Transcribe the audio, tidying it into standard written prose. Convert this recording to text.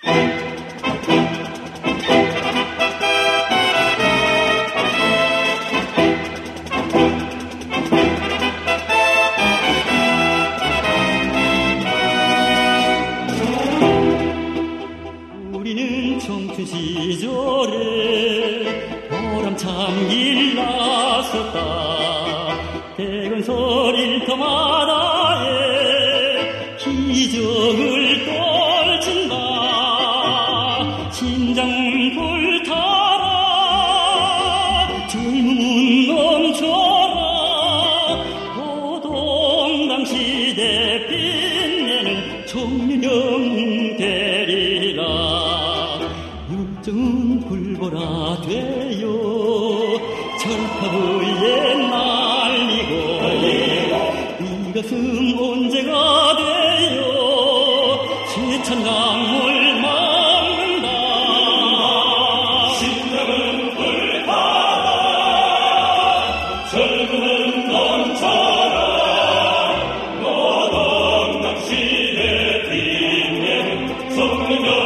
우리는 청춘 시절에 보람찬 길 나섰다. 대건설 일터마다에 기적을 떨친다. 심장 불타라 젊음은 넘쳐라. 로동당시대 빛내는 청년 되리라. 열정은 불보라 되어 철탑위에 날리고 이것은 언제가 되어 시천강물 막는다. 심장은 불타라 젊음은 넘쳐라. 로동당시대 빛내는 청년